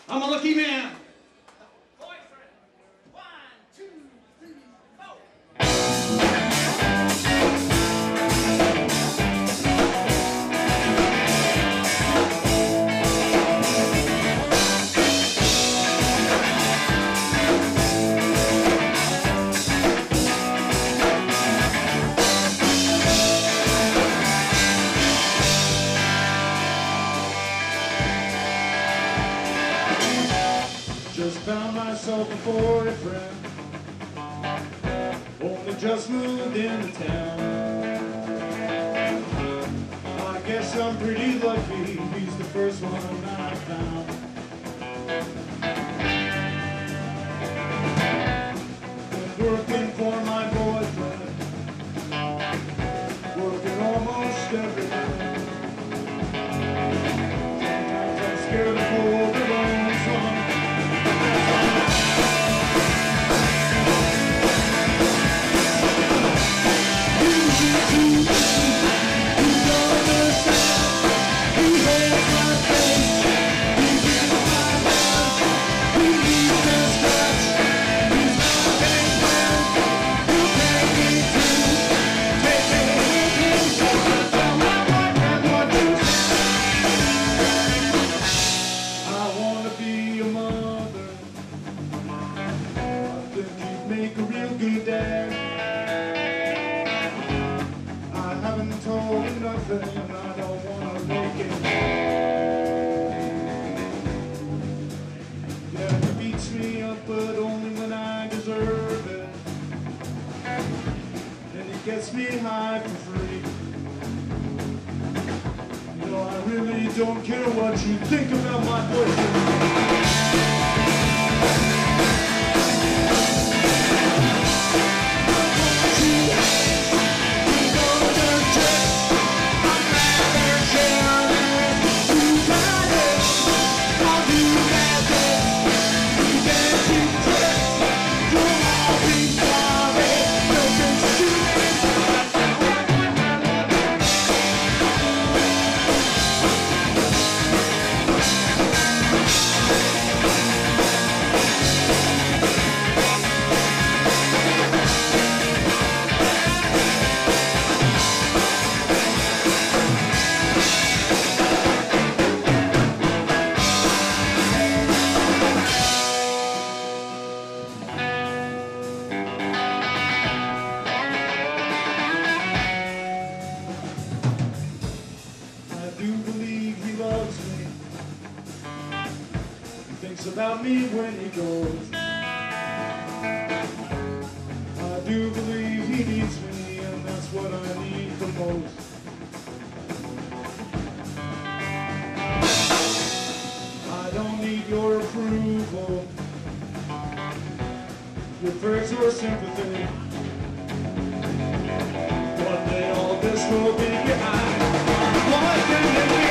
I'm a lucky man. Boyfriend. 1, 2, 3, 4. Just found myself a boyfriend, only just moved into town. I guess I'm pretty lucky, he's the first one I found. Been working for my boyfriend, working almost every day. Sometimes I'm scared to pull the wrong song. Make a real good dad. I haven't told him nothing, and I don't want to make it. Yeah, he beats me up, but only when I deserve it. And he gets me high for free. You know, I really don't care what you think about my boyfriend. I do believe he loves me. He thinks about me when he goes. I do believe he needs me, and that's what I need the most. I don't need your approval, your prayers or sympathy. One day all this will be behind. Boyfriend and